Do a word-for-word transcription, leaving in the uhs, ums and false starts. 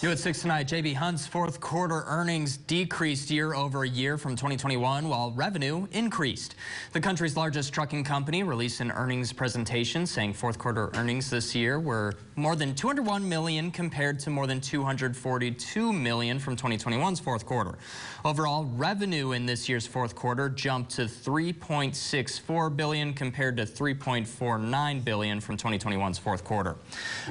New at six tonight, J B. Hunt's fourth quarter earnings decreased year over year from twenty twenty-one, while revenue increased. The country's largest trucking company released an earnings presentation saying fourth quarter earnings this year were more than two hundred one million dollars compared to more than two hundred forty-two million dollars from twenty twenty-one's fourth quarter. Overall, revenue in this year's fourth quarter jumped to three point six four billion dollars compared to three point four nine billion dollars from twenty twenty-one's fourth quarter.